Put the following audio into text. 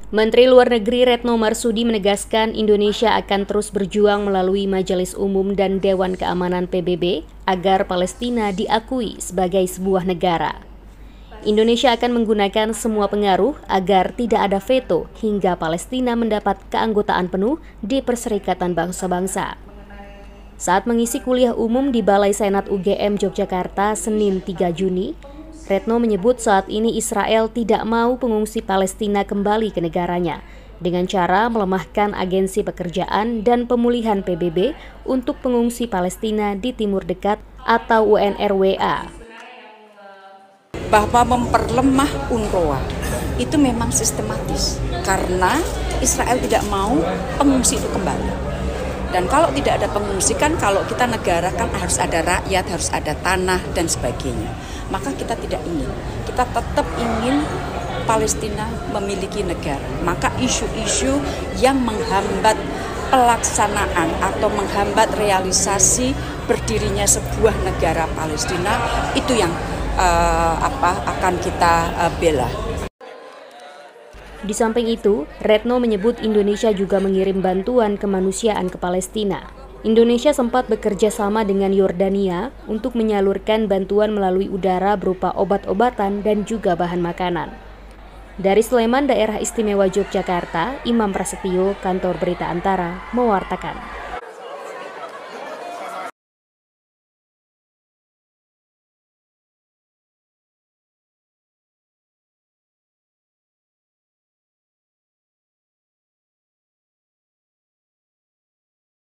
Menteri Luar Negeri Retno Marsudi menegaskan Indonesia akan terus berjuang melalui Majelis Umum dan Dewan Keamanan PBB agar Palestina diakui sebagai sebuah negara. Indonesia akan menggunakan semua pengaruh agar tidak ada veto hingga Palestina mendapat keanggotaan penuh di Perserikatan Bangsa-Bangsa. Saat mengisi kuliah umum di Balai Senat UGM Yogyakarta Senin 3 Juni, Retno menyebut saat ini Israel tidak mau pengungsi Palestina kembali ke negaranya dengan cara melemahkan agensi pekerjaan dan pemulihan PBB untuk pengungsi Palestina di Timur Dekat atau UNRWA. Bahwa memperlemah UNRWA itu memang sistematis karena Israel tidak mau pengungsi itu kembali. Dan kalau tidak ada pengungsi kan kalau kita negara kan harus ada rakyat, harus ada tanah dan sebagainya. Maka kita tidak ingin. Kita tetap ingin Palestina memiliki negara. Maka isu-isu yang menghambat pelaksanaan atau menghambat realisasi berdirinya sebuah negara Palestina itu yang akan kita bela. Di samping itu, Retno menyebut Indonesia juga mengirim bantuan kemanusiaan ke Palestina. Indonesia sempat bekerja sama dengan Yordania untuk menyalurkan bantuan melalui udara berupa obat-obatan dan juga bahan makanan. Dari Sleman, Daerah Istimewa Yogyakarta, Imam Prasetyo, Kantor Berita Antara, mewartakan.